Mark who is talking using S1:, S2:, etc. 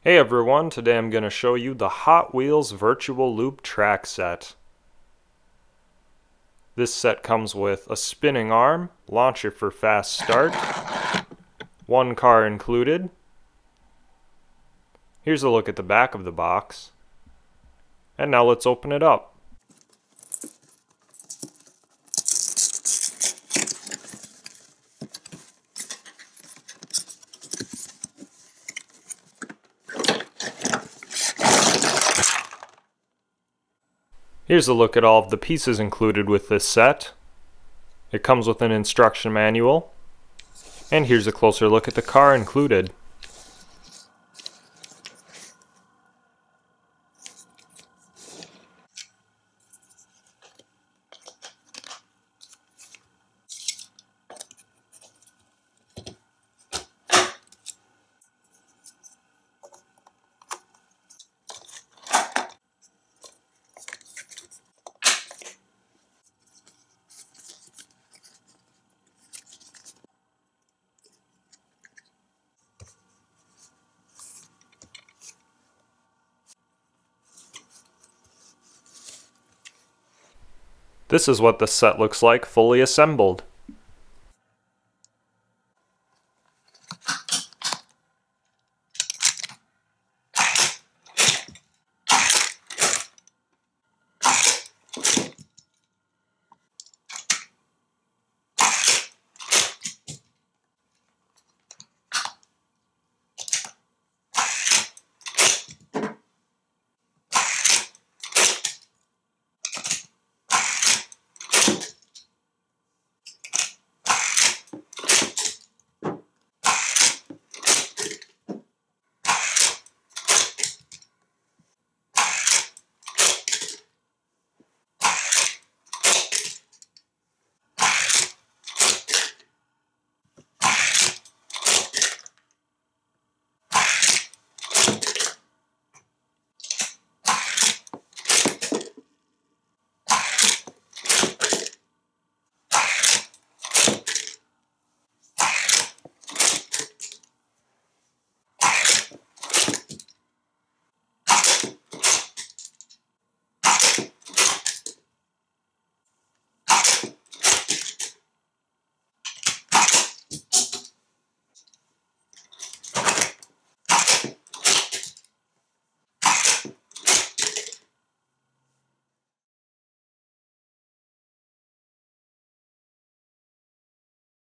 S1: Hey everyone, today I'm going to show you the Hot Wheels Virtual Loop track set. This set comes with a spinning arm, launcher for fast start, one car included. Here's a look at the back of the box. And now let's open it up. Here's a look at all of the pieces included with this set. It comes with an instruction manual. And here's a closer look at the car included. This is what the set looks like fully assembled.